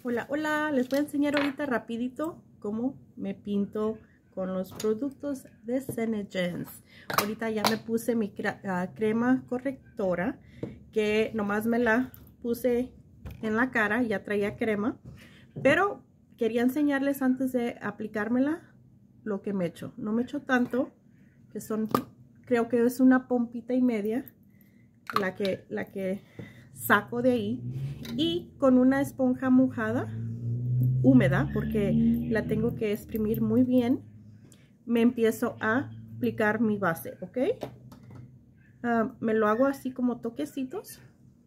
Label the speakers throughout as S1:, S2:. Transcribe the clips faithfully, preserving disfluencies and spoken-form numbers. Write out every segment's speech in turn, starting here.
S1: Hola, hola, les voy a enseñar ahorita rapidito cómo me pinto con los productos de SeneGence. Ahorita ya me puse mi cre uh, crema correctora, que nomás me la puse en la cara, ya traía crema, pero quería enseñarles antes de aplicármela lo que me echo. No me echo tanto, que son, creo que es una pompita y media la que, la que saco de ahí, y con una esponja mojada, húmeda, porque la tengo que exprimir muy bien, me empiezo a aplicar mi base, ¿ok? Uh, me lo hago así como toquecitos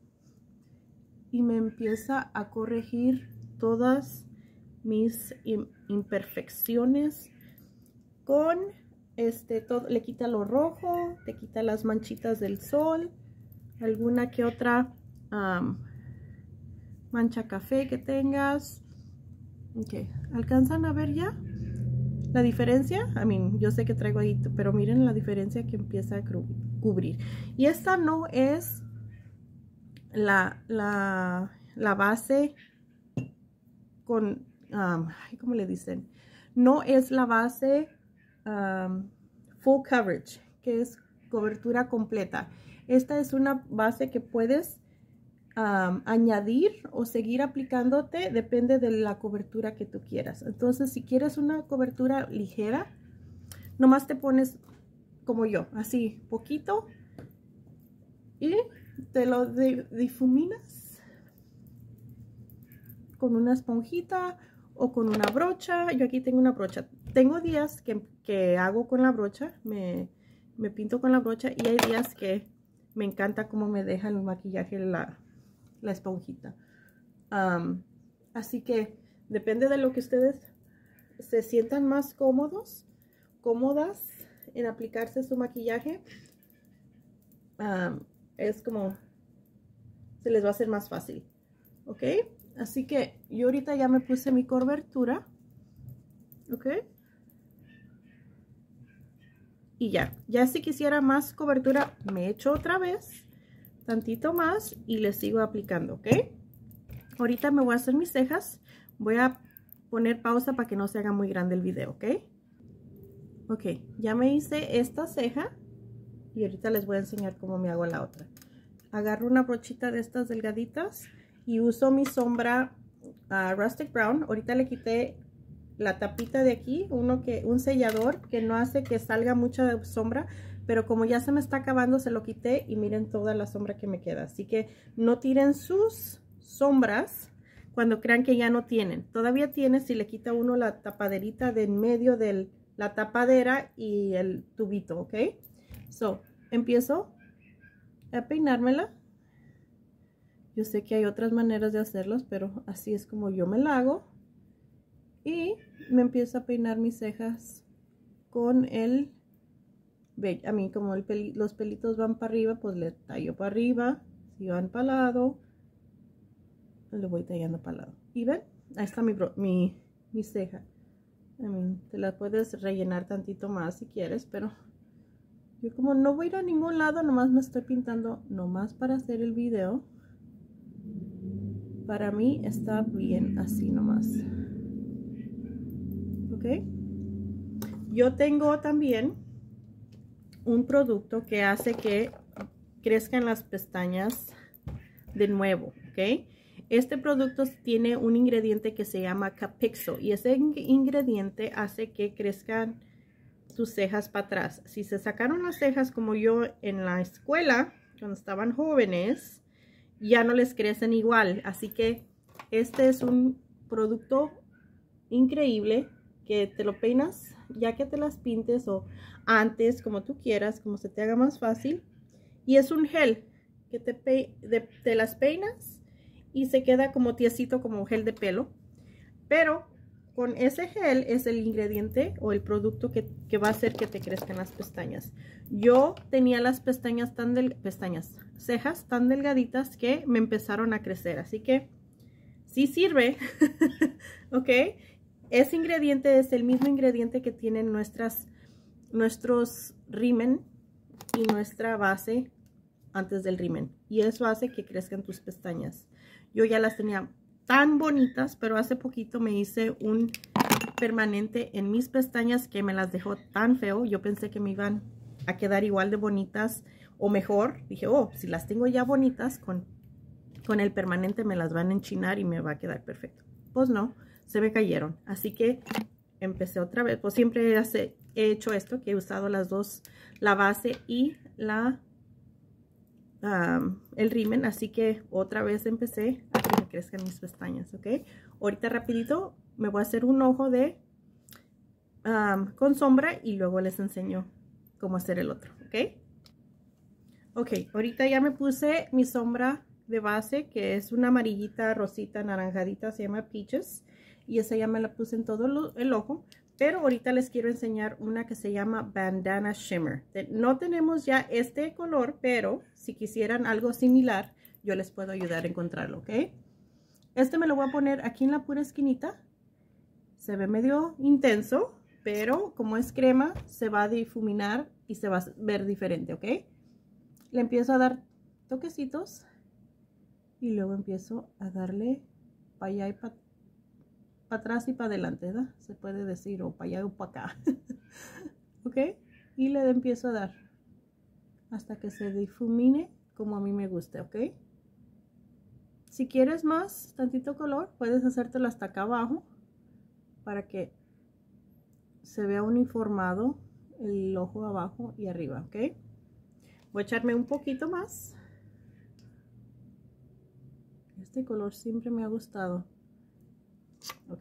S1: y me empieza a corregir todas mis imperfecciones con este, todo, le quita lo rojo, te quita las manchitas del sol, alguna que otra um, mancha café que tengas. Ok, ¿alcanzan a ver ya la diferencia? I mean, yo sé que traigo ahí, pero miren la diferencia que empieza a cubrir. Y esta no es la, la, la base con, um, ¿cómo le dicen? No es la base um, full coverage, que es cobertura completa. Esta es una base que puedes Um, añadir o seguir aplicándote, depende de la cobertura que tú quieras. Entonces, si quieres una cobertura ligera, nomás te pones como yo, así poquito, y te lo difuminas con una esponjita o con una brocha. Yo aquí tengo una brocha. Tengo días que, que hago con la brocha, me, me pinto con la brocha, y hay días que me encanta cómo me deja el maquillaje la la esponjita. Um, así que depende de lo que ustedes se sientan más cómodos, cómodas en aplicarse su maquillaje. Um, es como se les va a hacer más fácil, ¿ok? Así que yo ahorita ya me puse mi cobertura, ¿ok? Y ya, ya si quisiera más cobertura, me echo otra vez tantito más y le sigo aplicando, ¿ok? Ahorita me voy a hacer mis cejas. Voy a poner pausa para que no se haga muy grande el video, ¿ok? Ok, ya me hice esta ceja y ahorita les voy a enseñar cómo me hago la otra. Agarro una brochita de estas delgaditas y uso mi sombra uh, Rustic Brown. Ahorita le quité la tapita de aquí, uno que, un sellador que no hace que salga mucha sombra, pero como ya se me está acabando, se lo quité y miren toda la sombra que me queda. Así que no tiren sus sombras cuando crean que ya no tienen. Todavía tiene si le quita uno la tapaderita de en medio de la tapadera y el tubito, ¿ok? So, empiezo a peinármela. Yo sé que hay otras maneras de hacerlos, pero así es como yo me la hago. Y me empiezo a peinar mis cejas con el... a mí como el peli, los pelitos van para arriba, pues le tallo para arriba. Si van para el lado, le voy tallando para el lado. ¿Y ven? Ahí está mi, mi, mi ceja. I mean, te la puedes rellenar tantito más si quieres, pero yo como no voy a ir a ningún lado, nomás me estoy pintando nomás para hacer el video. Para mí está bien así nomás. ¿Ok? Yo tengo también un producto que hace que crezcan las pestañas de nuevo, ¿ok? Este producto tiene un ingrediente que se llama Capixo, y ese ingrediente hace que crezcan tus cejas para atrás. Si se sacaron las cejas como yo en la escuela, cuando estaban jóvenes, ya no les crecen igual. Así que este es un producto increíble que te lo peinas ya que te las pintes o antes, como tú quieras, como se te haga más fácil. Y es un gel que te, pe de, te las peinas y se queda como tiesito, como gel de pelo. Pero con ese gel es el ingrediente o el producto que, que va a hacer que te crezcan las pestañas. Yo tenía las pestañas tan del pestañas, cejas tan delgaditas que me empezaron a crecer. Así que sí sirve, ¿ok? Ese ingrediente es el mismo ingrediente que tienen nuestras, nuestros rímen y nuestra base antes del rímen. Y eso hace que crezcan tus pestañas. Yo ya las tenía tan bonitas, pero hace poquito me hice un permanente en mis pestañas que me las dejó tan feo. Yo pensé que me iban a quedar igual de bonitas o mejor. Dije, oh, si las tengo ya bonitas, con, con el permanente me las van a enchinar y me va a quedar perfecto. Pues no, se me cayeron. Así que empecé otra vez. Pues siempre he hecho esto, que he usado las dos, la base y la um, el rímel. Así que otra vez empecé a que me crezcan mis pestañas, ¿ok? Ahorita rapidito me voy a hacer un ojo de um, con sombra y luego les enseño cómo hacer el otro, ¿ok? Ok, ahorita ya me puse mi sombra de base, que es una amarillita, rosita, naranjadita, se llama Peaches. Y esa ya me la puse en todo lo, el ojo. Pero ahorita les quiero enseñar una que se llama Bandana Shimmer. No tenemos ya este color, pero si quisieran algo similar, yo les puedo ayudar a encontrarlo, ¿ok? Este me lo voy a poner aquí en la pura esquinita. Se ve medio intenso, pero como es crema, se va a difuminar y se va a ver diferente, ¿ok? Le empiezo a dar toquecitos y luego empiezo a darle para allá y para pa atrás y para adelante, ¿verdad? Se puede decir, o para allá o para acá. ¿Ok? Y le empiezo a dar hasta que se difumine como a mí me guste, ¿ok? Si quieres más, tantito color, puedes hacértelo hasta acá abajo para que se vea uniformado el ojo abajo y arriba, ¿ok? Voy a echarme un poquito más. Este color siempre me ha gustado. Ok.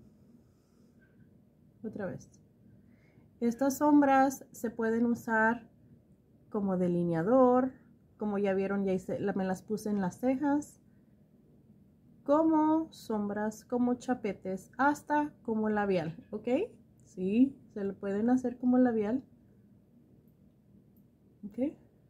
S1: Otra vez. Estas sombras se pueden usar como delineador. Como ya vieron, ya hice, me las puse en las cejas. Como sombras, como chapetes, hasta como labial. ¿Ok? Sí, se lo pueden hacer como labial. ¿Ok?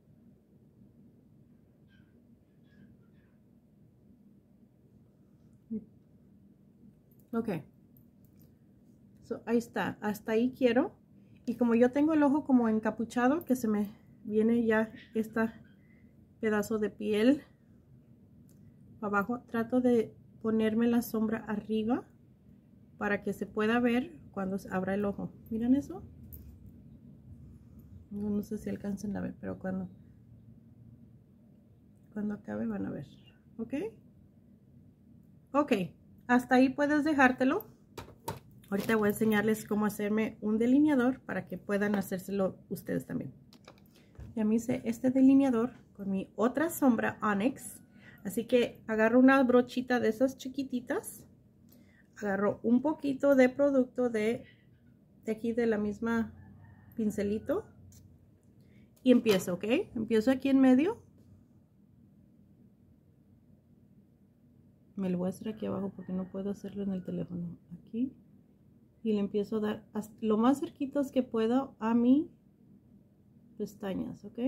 S1: Ok, so, ahí está, hasta ahí quiero. Y como yo tengo el ojo como encapuchado, que se me viene ya este pedazo de piel abajo, trato de ponerme la sombra arriba para que se pueda ver cuando se abra el ojo. ¿Miran eso? No, no sé si alcancen a ver, pero cuando cuando acabe van a ver. ¿Ok? Ok, hasta ahí puedes dejártelo. Ahorita voy a enseñarles cómo hacerme un delineador para que puedan hacérselo ustedes también. Ya me hice este delineador con mi otra sombra Onyx. Así que agarro una brochita de esas chiquititas. Agarro un poquito de producto de, de aquí de la misma pincelito. Y empiezo, ¿ok? Empiezo aquí en medio. Me lo voy a hacer aquí abajo porque no puedo hacerlo en el teléfono. Aquí. Y le empiezo a dar hasta lo más cerquitas que puedo a mis pestañas, ¿ok?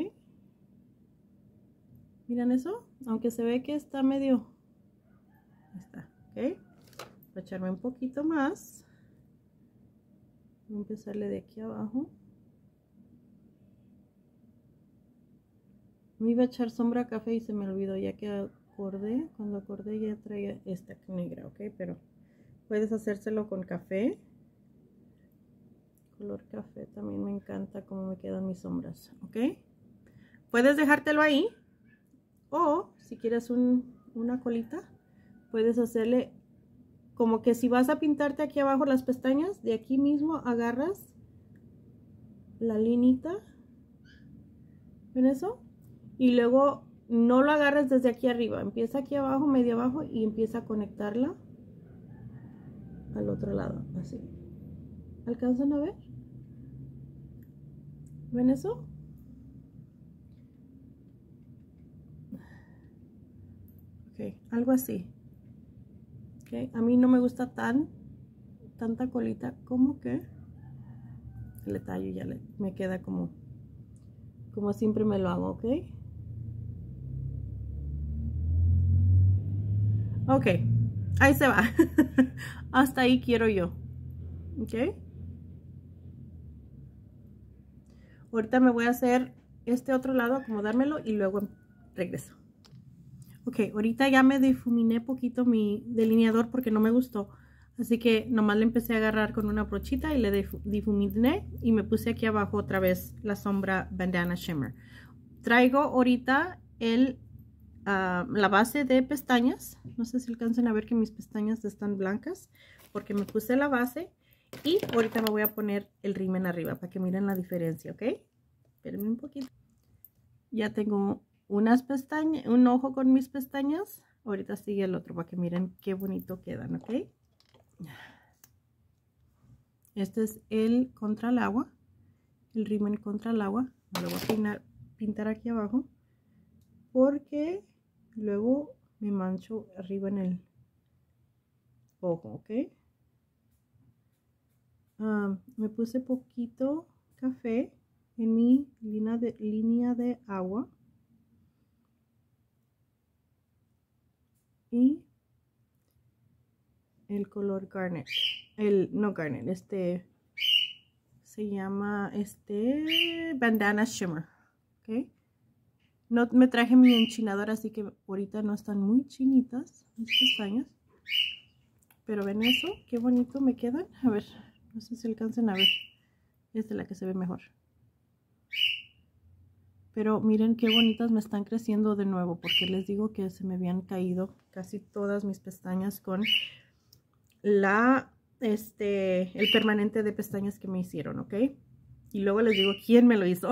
S1: ¿Miran eso? Aunque se ve que está medio... Ahí está, ¿ok? Voy a echarme un poquito más. Voy a empezarle de aquí abajo. Me iba a echar sombra café y se me olvidó, ya que acordé. Cuando acordé ya traía esta negra, ¿ok? Pero puedes hacérselo con café. Color café, también me encanta cómo me quedan mis sombras, ¿ok? Puedes dejártelo ahí, o si quieres un, una colita, puedes hacerle como que si vas a pintarte aquí abajo las pestañas, de aquí mismo agarras la linita, ¿ven eso? Y luego no lo agarres desde aquí arriba, empieza aquí abajo, medio abajo, y empieza a conectarla al otro lado, así. ¿Alcanzan a ver? ¿Ven eso? Ok, algo así. Ok, a mí no me gusta tan, tanta colita, como que le tallo y ya le, me queda como, como siempre me lo hago, ok. Ok, ahí se va. Hasta ahí quiero yo. Ok. Ahorita me voy a hacer este otro lado, acomodármelo y luego regreso. Ok, ahorita ya me difuminé poquito mi delineador porque no me gustó. Así que nomás le empecé a agarrar con una brochita y le difuminé y me puse aquí abajo otra vez la sombra Bandana Shimmer. Traigo ahorita el, uh, la base de pestañas. No sé si alcancen a ver que mis pestañas están blancas porque me puse la base. Y ahorita me voy a poner el rímel arriba para que miren la diferencia, ¿ok? Espérenme un poquito. Ya tengo unas pestañas, un ojo con mis pestañas. Ahorita sigue el otro para que miren qué bonito quedan, ¿ok? Este es el contra el agua, el rímel contra el agua. Me lo voy a pintar, pintar aquí abajo porque luego me mancho arriba en el ojo, ¿ok? Um, me puse poquito café en mi línea de, línea de agua y el color garnet, el no garnet, este se llama este Bandana Shimmer, ¿ok? No me traje mi enchinador, así que ahorita no están muy chinitas mis pestañas, pero ven eso, qué bonito me quedan. A ver, no sé si alcancen a ver, esta es la que se ve mejor. Pero miren qué bonitas me están creciendo de nuevo, porque les digo que se me habían caído casi todas mis pestañas con la, este, el permanente de pestañas que me hicieron, ¿ok? Y luego les digo quién me lo hizo.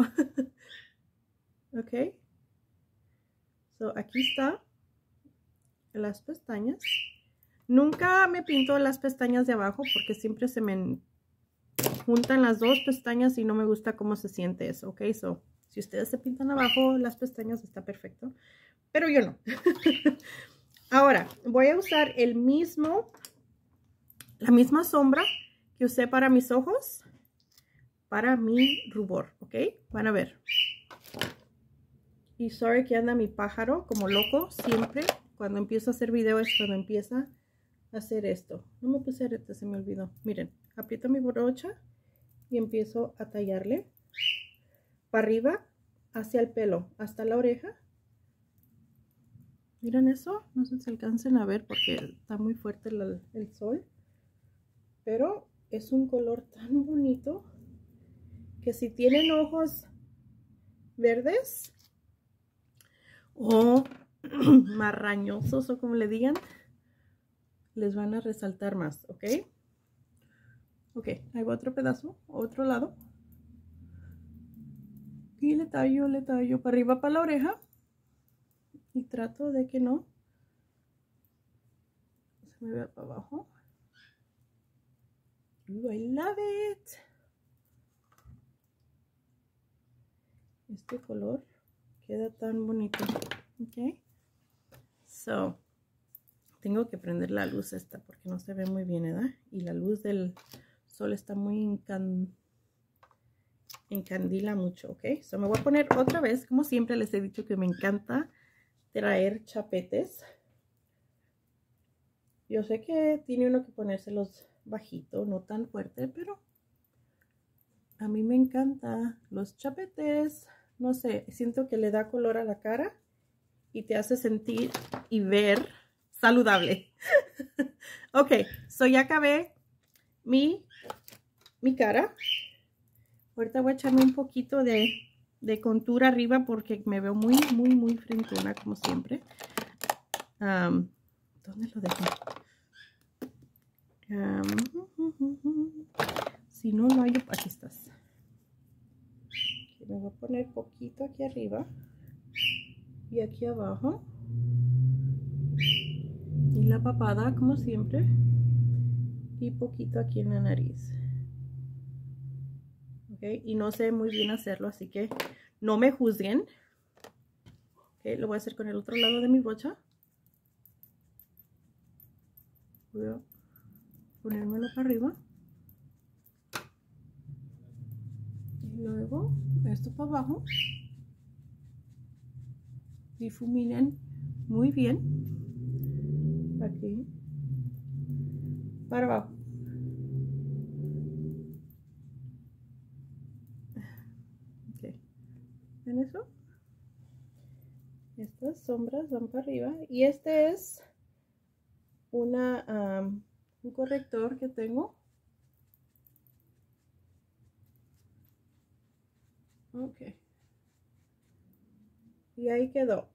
S1: ¿Ok? So, aquí está las pestañas. Nunca me pinto las pestañas de abajo porque siempre se me juntan las dos pestañas y no me gusta cómo se siente eso, ¿ok? So, si ustedes se pintan abajo las pestañas está perfecto, pero yo no. Ahora, voy a usar el mismo, la misma sombra que usé para mis ojos, para mi rubor, ¿ok? Van a ver. Y sorry que anda mi pájaro como loco, siempre cuando empiezo a hacer videos es cuando empieza a hacer esto. No me puse arete, se me olvidó. Miren, aprieto mi brocha y empiezo a tallarle para arriba hacia el pelo, hasta la oreja. Miren eso, no sé si alcancen a ver porque está muy fuerte el, el sol, pero es un color tan bonito que si tienen ojos verdes o marrañosos o como le digan, les van a resaltar más, ¿ok? Ok, ahí va otro pedazo, otro lado. Y le tallo, le tallo para arriba, para la oreja. Y trato de que no se me vea para abajo. Ooh, I love it. Este color queda tan bonito. Ok. So, tengo que prender la luz esta porque no se ve muy bien, ¿verdad? Y la luz del sol está muy encan... encandila mucho, ¿ok? So, me voy a poner otra vez, como siempre les he dicho que me encanta traer chapetes. Yo sé que tiene uno que ponérselos bajito, no tan fuerte, pero a mí me encanta los chapetes. No sé, siento que le da color a la cara y te hace sentir y ver saludable. Ok, so ya acabé mi, mi cara. Ahorita voy a echarme un poquito de, de contura arriba porque me veo muy, muy, muy frentona como siempre. Um, ¿Dónde lo dejo? Um, si no, no hay... Aquí estás. Me voy a poner poquito aquí arriba y aquí abajo. Y la papada, como siempre. Y poquito aquí en la nariz. Ok, y no sé muy bien hacerlo, así que no me juzguen. Ok, lo voy a hacer con el otro lado de mi brocha. Voy a ponérmelo para arriba. Y luego esto para abajo. Difuminen muy bien. Aquí. Para abajo. Ok. ¿Ven eso? Estas estas sombras van para arriba. Y este es una, um, un corrector que tengo. Ok. Y ahí quedó.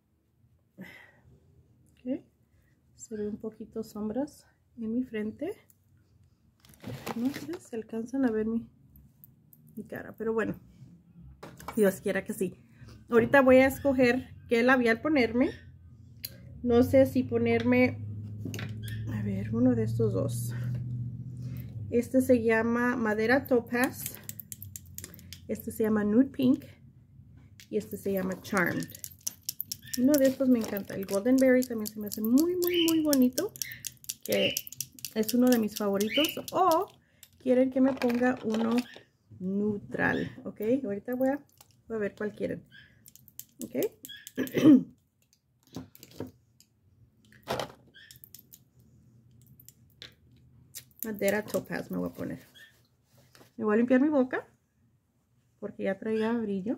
S1: Okay. Se ve un poquito sombras en mi frente. No sé si alcanzan a ver mi, mi cara, pero bueno, Dios quiera que sí. Ahorita voy a escoger qué labial ponerme. No sé si ponerme, a ver, uno de estos dos. Este se llama Madera Topaz. Este se llama Nude Pink. Y este se llama Charmed. Uno de estos me encanta. El Golden Berry también se me hace muy, muy, muy bonito. Que es uno de mis favoritos. O quieren que me ponga uno neutral. Ok, ahorita voy a, voy a ver cuál quieren. Ok. Madera Topaz me voy a poner. Me voy a limpiar mi boca. Porque ya traía brillo.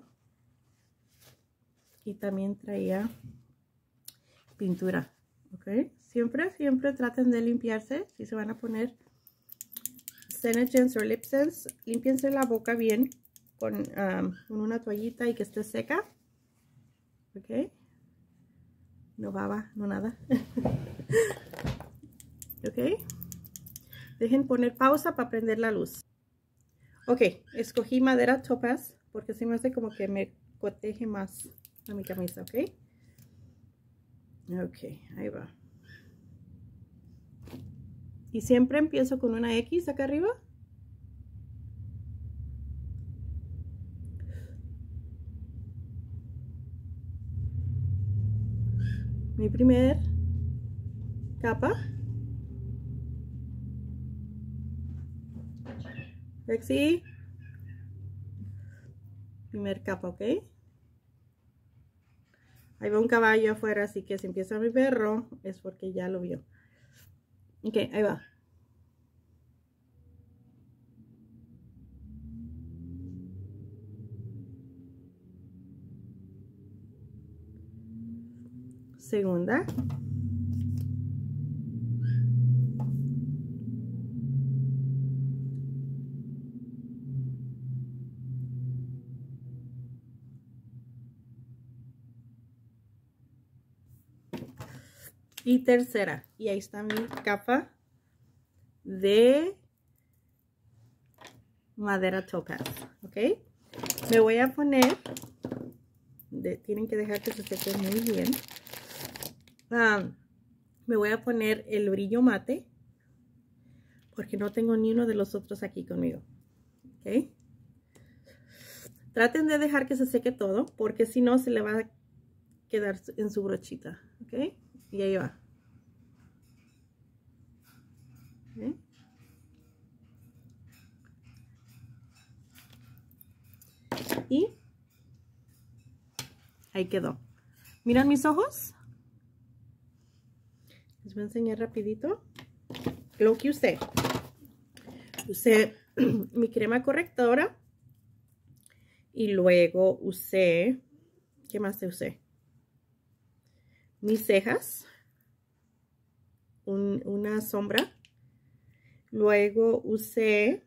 S1: Y también traía pintura. Ok. Siempre, siempre traten de limpiarse. Si se van a poner SeneGence o LipSense, límpiense la boca bien con, um, con una toallita y que esté seca. Ok. No baba, no nada. Ok. Dejen poner pausa para prender la luz. Ok. Escogí madera Topaz porque se me hace como que me coteje más a mi camisa. Ok. Ok. Ahí va. Y siempre empiezo con una X acá arriba. Mi primer capa. Rexy. Primer capa, ok. Ahí va un caballo afuera, así que si empieza mi perro es porque ya lo vio. Ok, ahí va. Segunda. Y tercera. Y ahí está mi capa de madera Topaz. Ok. Me voy a poner. De, tienen que dejar que se seque muy bien. Um, me voy a poner el brillo mate. Porque no tengo ni uno de los otros aquí conmigo. Ok. Traten de dejar que se seque todo. Porque si no se le va a quedar en su brochita. Ok. Y ahí va. ¿Eh? Y ahí quedó. ¿Miran mis ojos? Les voy a enseñar rapidito lo que usé. Usé mi crema correctora. Y luego usé... ¿Qué más usé? Mis cejas. Un, una sombra. Luego usé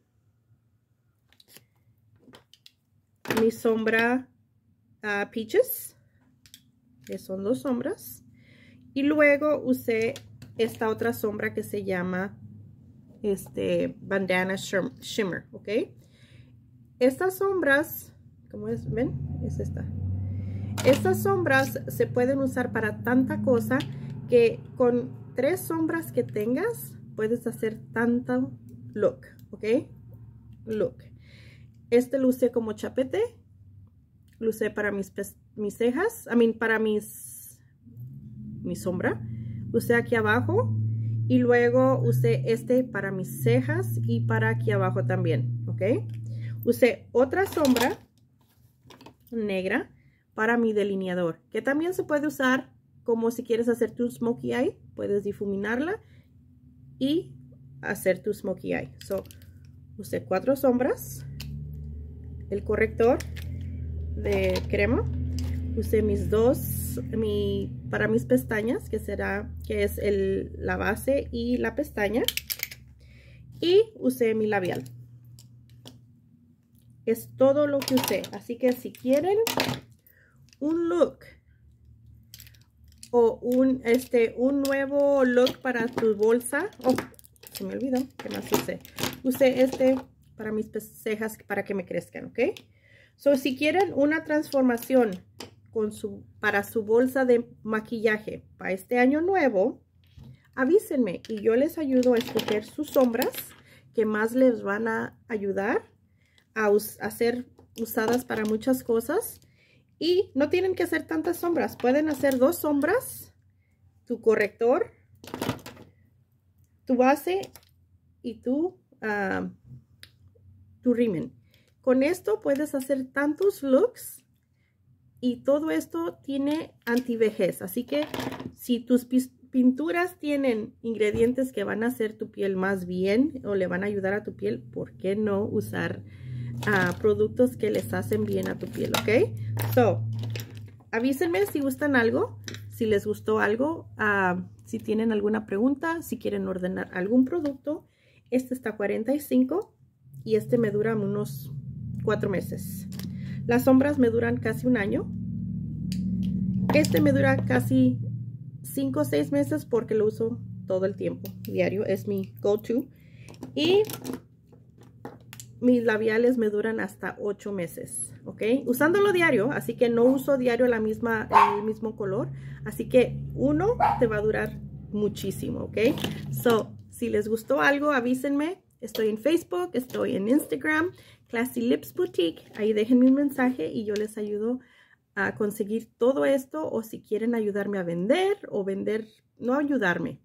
S1: mi sombra uh, Peaches, que son dos sombras. Y luego usé esta otra sombra que se llama este Bandana Shimmer, ¿ok? Estas sombras, ¿cómo es? ¿Ven? Es esta. Estas sombras se pueden usar para tanta cosa que con tres sombras que tengas puedes hacer tanto look, ¿ok? Look. Este lo usé como chapete. Lo usé para mis, mis cejas. I mean, para mis... Mi sombra. Usé aquí abajo. Y luego usé este para mis cejas y para aquí abajo también, ¿ok? Usé otra sombra negra para mi delineador. Que también se puede usar como si quieres hacer tu smokey eye. Puedes difuminarla y hacer tu smokey eye. So, usé cuatro sombras, el corrector de crema, usé mis dos, mi para mis pestañas, que será, que es el, la base y la pestaña. Y usé mi labial. Es todo lo que usé. Así que si quieren un look o un, este, un nuevo look para tu bolsa. Oh, se me olvidó que más usé. Usé este para mis cejas para que me crezcan, ¿ok? So, si quieren una transformación con su, para su bolsa de maquillaje para este año nuevo, avísenme y yo les ayudo a escoger sus sombras que más les van a ayudar a, us a ser usadas para muchas cosas. Y no tienen que hacer tantas sombras. Pueden hacer dos sombras, tu corrector, tu base y tu, uh, tu rímel. Con esto puedes hacer tantos looks y todo esto tiene antivejez. Así que si tus pinturas tienen ingredientes que van a hacer tu piel más bien o le van a ayudar a tu piel, ¿por qué no usar uh, productos que les hacen bien a tu piel? ¿Ok? So, avísenme si gustan algo, si les gustó algo, uh, si tienen alguna pregunta, si quieren ordenar algún producto. Este está a cuarenta y cinco y este me dura unos cuatro meses. Las sombras me duran casi un año. Este me dura casi cinco o seis meses porque lo uso todo el tiempo, diario. Es mi go-to. Y mis labiales me duran hasta ocho meses, ¿ok? Usándolo diario, así que no uso diario la misma, el mismo color. Así que uno te va a durar muchísimo, ¿ok? So, si les gustó algo, avísenme. Estoy en Facebook, estoy en Instagram, Classy Lips Boutique. Ahí déjenme un mensaje y yo les ayudo a conseguir todo esto. O si quieren ayudarme a vender o vender, no ayudarme,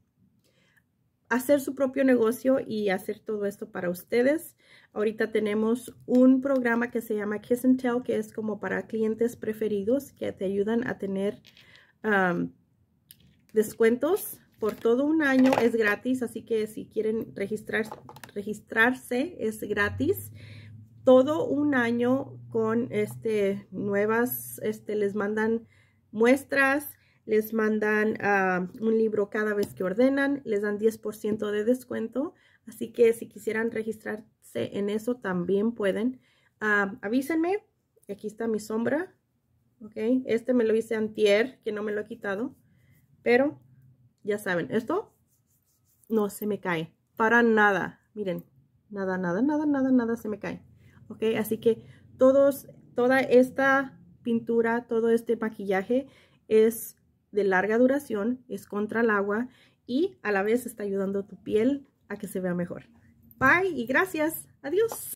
S1: hacer su propio negocio y hacer todo esto para ustedes. Ahorita tenemos un programa que se llama Kiss and Tell, que es como para clientes preferidos que te ayudan a tener um, descuentos por todo un año. Es gratis, así que si quieren registrar, registrarse es gratis. Todo un año con este nuevas, este les mandan muestras, les mandan uh, un libro cada vez que ordenan, les dan diez por ciento de descuento. Así que si quisieran registrarse en eso también pueden. Uh, avísenme. Aquí está mi sombra. Ok, este me lo hice antier, que no me lo he quitado. Pero ya saben, esto no se me cae para nada. Miren, nada, nada, nada, nada, nada se me cae. Ok, así que todos, toda esta pintura, todo este maquillaje es de larga duración, es contra el agua y a la vez está ayudando a tu piel a que se vea mejor. Bye y gracias. Adiós.